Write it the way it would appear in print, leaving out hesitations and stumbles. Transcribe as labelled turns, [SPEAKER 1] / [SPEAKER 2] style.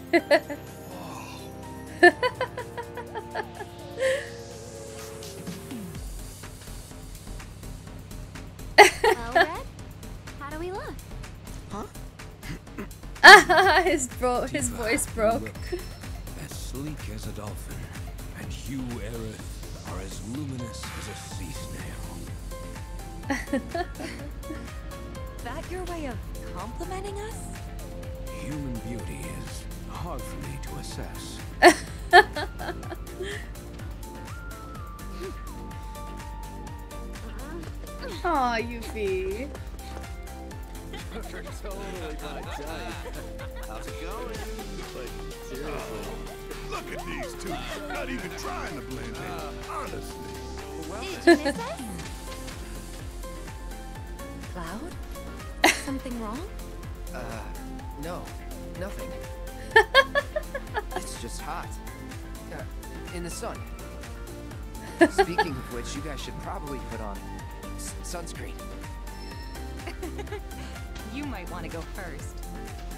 [SPEAKER 1] Well, Red, how do we look?
[SPEAKER 2] Huh? his voice broke.
[SPEAKER 3] As sleek as a dolphin, and you, Aerith, are as luminous as a sea snail.
[SPEAKER 1] That your way of complimenting us?
[SPEAKER 3] Human beauty is hard for me to assess.
[SPEAKER 2] Aw, Yuffie.
[SPEAKER 4] Totally my type. How's it going? Like, seriously.
[SPEAKER 5] Look at these two, not even trying to blend in, honestly.
[SPEAKER 1] Did you miss us? Cloud? Something wrong?
[SPEAKER 4] No, nothing. It's just hot. In the sun. Speaking of which, you guys should probably put on sunscreen.
[SPEAKER 1] You might want to go first.